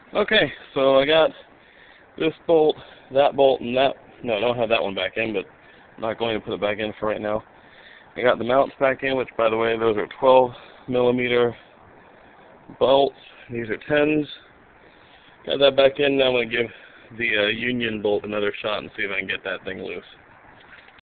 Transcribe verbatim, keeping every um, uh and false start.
Okay, so I got this bolt, that bolt, and that. No, I don't have that one back in, but I'm not going to put it back in for right now. I got the mounts back in, which, by the way, those are twelve millimeter bolts. These are tens. Got that back in. Now I'm going to give the uh, union bolt another shot and see if I can get that thing loose.